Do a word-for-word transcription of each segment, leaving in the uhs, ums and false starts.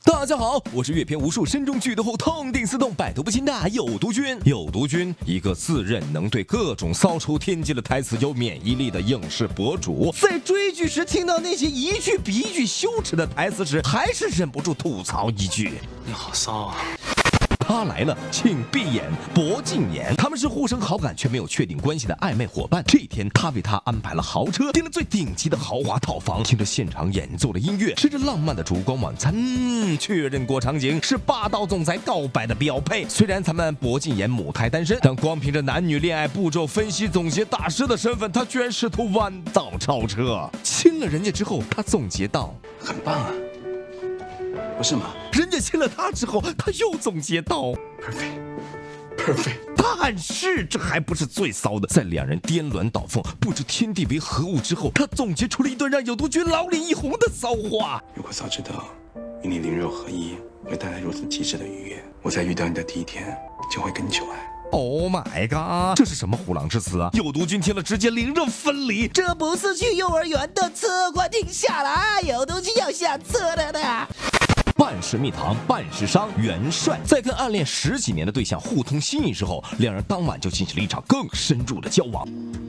大家好，我是阅片无数、身中剧毒后痛定思痛、百毒不侵的有毒君。有毒君，一个自认能对各种骚出天际的台词有免疫力的影视博主，在追剧时听到那些一句比一句羞耻的台词时，还是忍不住吐槽一句：“ 你好骚啊！” 他来了，请闭眼，博禁言。他们是互生好感却没有确定关系的暧昧伙伴。这一天，他为她安排了豪车，订了最顶级的豪华套房，听着现场演奏的音乐，吃着浪漫的烛光晚餐。嗯，确认过场景是霸道总裁告白的标配。虽然咱们博禁言母胎单身，但光凭着男女恋爱步骤分析总结大师的身份，他居然试图弯道超车。亲了人家之后，他总结道：“ 很棒啊。”不是吗？ 人家亲了他之后，他又总结道 ：“perfect, perfect。” 但是这还不是最骚的，在两人颠鸾倒凤、不知天地为何物之后，他总结出了一段让有毒君老脸一红的骚话。 如果早知道与你灵肉合一会带来如此极致的愉悦，我在遇到你的第一天就会跟你求爱。 Oh my god！ 这是什么虎狼之词啊？有毒君听了直接灵肉分离。这不是去幼儿园的车，快停下来！有毒君要下车了的。半是蜜糖，半是伤。元帅在跟暗恋十几年的对象互通心意之后，两人当晚就进行了一场更深入的交往。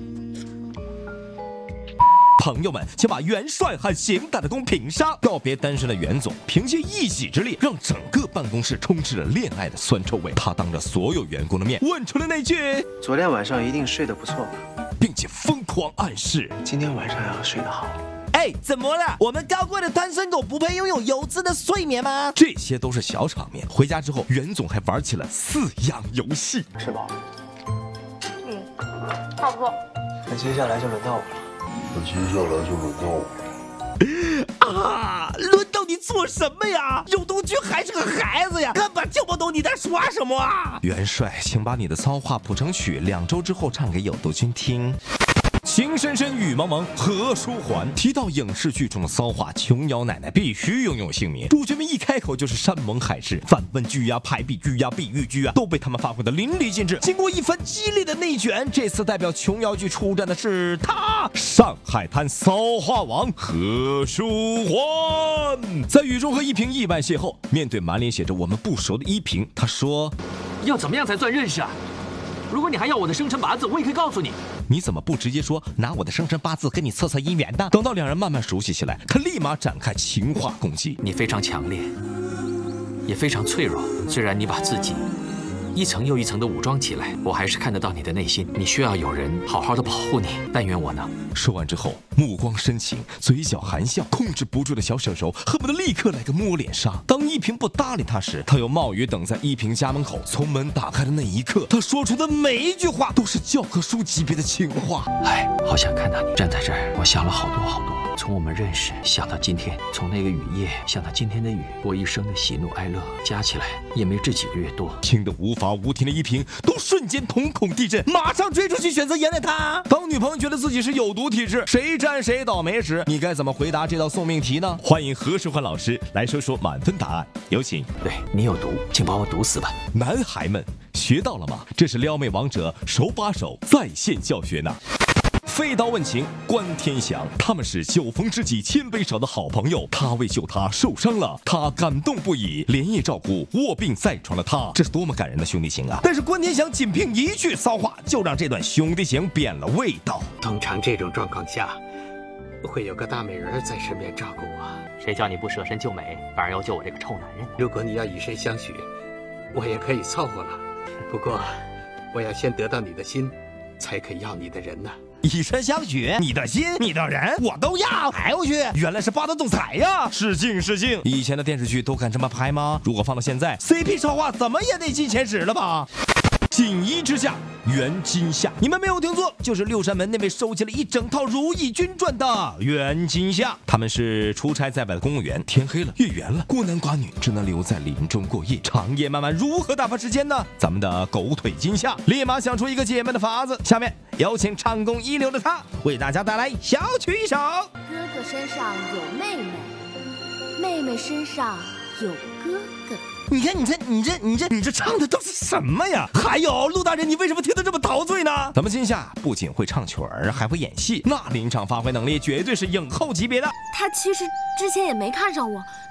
朋友们请把元帅和邢大的公平杀。告别单身的袁总，凭借一己之力，让整个办公室充斥着恋爱的酸臭味。他当着所有员工的面问出了那句：“ 昨天晚上一定睡得不错吧？” 并且疯狂暗示今天晚上要睡得好。 哎，怎么了？我们高贵的单身狗不配拥有优质的睡眠吗？这些都是小场面。回家之后，袁总还玩起了饲养游戏。 吃饱？ 嗯，差不多。 那接下来就轮到我了。 那接下来就轮到我了。 啊！轮到你做什么呀？有毒君还是个孩子呀，根本听不懂你在说什么啊！元帅，请把你的骚话谱成曲，两周之后唱给有毒君听。情深深雨蒙蒙何书还。提到影视剧中的骚话，琼瑶奶奶必须拥有姓名。主角们一开口就是山盟海誓，反问句呀、排比句呀、比喻句啊，都被他们发挥的淋漓尽致。经过一番激烈的内卷，这次代表琼瑶剧出战的是他，上海滩骚话王何书还。在雨中和依萍意外邂逅，面对满脸写着我们不熟的依萍，他说：“ 要怎么样才算认识啊？如果你还要我的生辰八字，我也可以告诉你。” 你怎么不直接说拿我的生辰八字跟你测测姻缘呢？等到两人慢慢熟悉起来，他立马展开情话攻击。 你非常强烈，也非常脆弱。虽然你把自己一层又一层的武装起来，我还是看得到你的内心。你需要有人好好的保护你。但愿我能。 说完之后，目光深情，嘴角含笑，控制不住的小手手恨不得立刻来个摸脸杀。当依萍不搭理他时，他又冒雨等在依萍家门口。从门打开的那一刻，他说出的每一句话都是教科书级别的情话。 哎，好想看到你站在这儿，我想了好多好多。从我们认识想到今天，从那个雨夜想到今天的雨，我一生的喜怒哀乐加起来也没这几个月多。 听得无法无天的依萍都瞬间瞳孔地震，马上追出去选择原谅他。当女朋友觉得自己是有毒体质，谁沾谁倒霉时，你该怎么回答这道送命题呢？欢迎何书桓老师来说说满分答案，有请。 对，你有毒，请把我毒死吧。 男孩们学到了吗？这是撩妹王者手把手在线教学呢。飞刀问情，关天祥，他们是酒逢知己千杯少的好朋友。他为救他受伤了，他感动不已，连夜照顾卧病在床的他，这是多么感人的兄弟情啊！但是关天祥仅凭一句骚话，就让这段兄弟情变了味道。 通常这种状况下，会有个大美人在身边照顾我。 谁叫你不舍身救美，反而要救我这个臭男人？ 如果你要以身相许，我也可以凑合了。不过，我要先得到你的心，才可以要你的人呢。 以身相许，你的心，你的人，我都要。哎我去，原来是霸道总裁呀！失敬失敬。以前的电视剧都敢这么拍吗？如果放到现在 ，C P 超话怎么也得进前十了吧？锦衣之下，袁今夏，你们没有听错，就是六扇门那位收集了一整套《如懿君传》的袁今夏。他们是出差在外的公务员，天黑了，月圆了，孤男寡女只能留在林中过夜。长夜漫漫，如何打发时间呢？咱们的狗腿今夏立马想出一个解闷的法子。下面有请唱功一流的他为大家带来小曲一首。 哥哥身上有妹妹，妹妹身上有哥哥。 你看，你这，你这，你这，你这唱的都是什么呀？还有陆大人，你为什么听得这么陶醉呢？咱们今夏不仅会唱曲儿，还会演戏，那临场发挥能力绝对是影后级别的。 他其实之前也没看上我，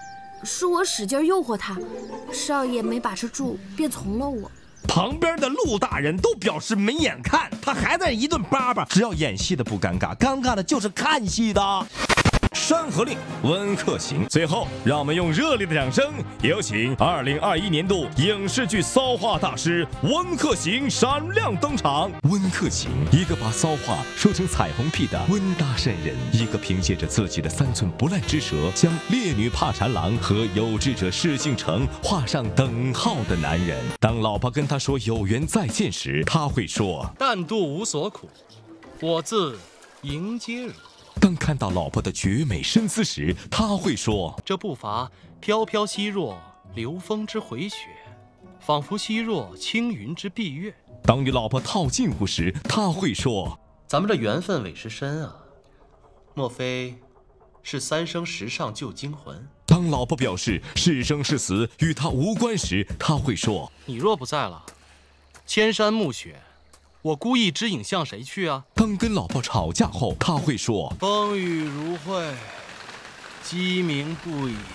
是我使劲诱惑他，少爷没把持住，便从了我。 旁边的陆大人都表示没眼看，他还在一顿叭叭。只要演戏的不尴尬，尴尬的就是看戏的。《山河令》温客行。最后，让我们用热烈的掌声，有请二零二一年度影视剧骚话大师温客行闪亮登场。温客行，一个把骚话说成彩虹屁的温大善人，一个凭借着自己的三寸不烂之舌，将烈女怕缠郎和有志者事竟成画上等号的男人。当老婆跟他说有缘再见时，他会说： 但度无所苦，我自迎接汝。 当看到老婆的绝美身姿时，他会说： 这步伐飘飘兮若流风之回雪，仿佛兮若青云之蔽月。 当与老婆套近乎时，他会说： 咱们这缘分委实深啊，莫非是三生石上旧精魂？ 当老婆表示是生是死与他无关时，他会说： 你若不在了，千山暮雪，我孤意之影向谁去啊？ 当跟老婆吵架后，他会说： 风雨如晦，鸡鸣不已，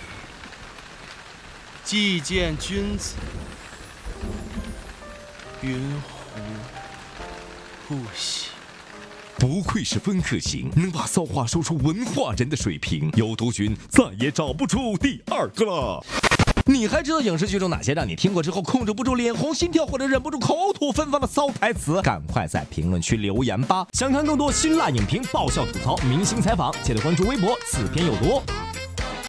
既见君子，云胡不喜。 不愧是温客行，能把骚话说出文化人的水平，有毒君再也找不出第二个了。你还知道影视剧中哪些让你听过之后控制不住脸红心跳或者忍不住口吐芬芳的骚台词？赶快在评论区留言吧！想看更多辛辣影评、爆笑吐槽、明星采访，记得关注微博，此片有毒。